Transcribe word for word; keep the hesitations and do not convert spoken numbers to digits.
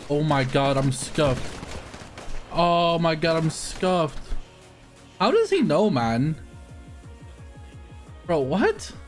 Oh my god, I'm scuffed. Oh my god, I'm scuffed. How does he know, man? Bro, what?